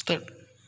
Start.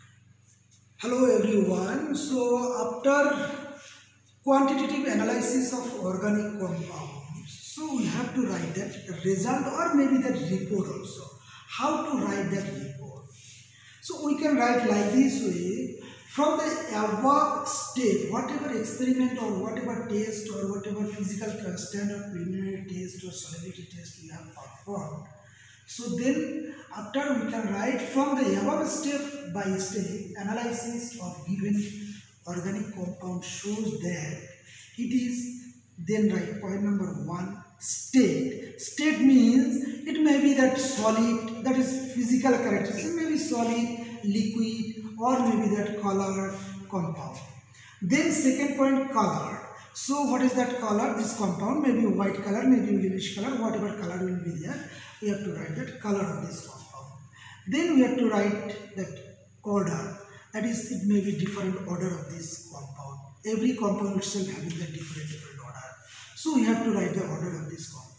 Hello everyone. So after quantitative analysis of organic compounds, so we have to write that result or maybe that report also. How to write that report? So we can write like this way. From the above step, whatever experiment or whatever test or whatever physical constant or preliminary test or solubility test we have performed, so then after we can write from the above step by step analysis of given organic compound shows that it is, then write point number 1, state. State means it may be that solid, that is physical characteristic, maybe solid, liquid, or maybe that colored compound. Then second point, colored. So what is that color? This compound may be white color, maybe yellowish color, whatever color will be there, we have to write that color of this compound. Then we have to write that order, that is it may be different order of this compound. Every compound itself having the different order. So we have to write the order of this compound.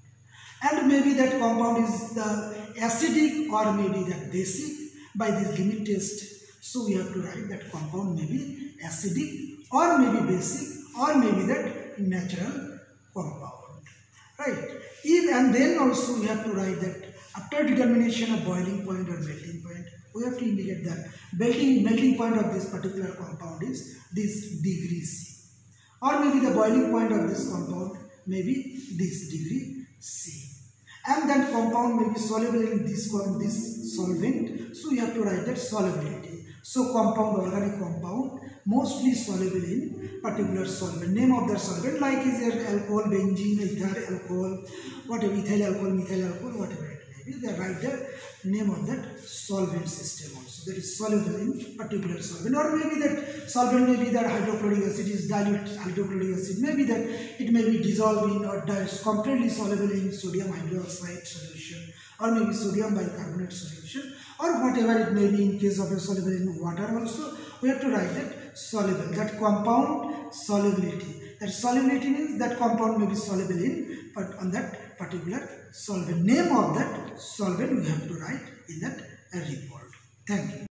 And maybe that compound is the acidic or maybe the basic by this limit test. So we have to write that compound may be acidic or maybe basic or maybe that natural compound, right? If and then also we have to write that after determination of boiling point or melting point, we have to indicate that melting point of this particular compound is this degree C, or maybe the boiling point of this compound may be this degree C, and that compound may be soluble in this solvent. So we have to write that solubility. So compound, organic compound, mostly soluble in particular solvent. Name of the solvent like is there alcohol, benzene, ether alcohol, whatever, ethyl alcohol, methyl alcohol, whatever it may be. They write the name of that solvent system also. That is soluble in particular solvent. Or maybe that solvent may be that hydrochloric acid is dilute hydrochloric acid. Maybe that it may be dissolved in or completely soluble in sodium hydroxide solution, or maybe sodium bicarbonate solution, or whatever it may be in case of a soluble in water also. We have to write that soluble, that compound solubility. That solubility means that compound may be soluble in, but on that particular solvent. Name of that solvent we have to write in that report. Thank you.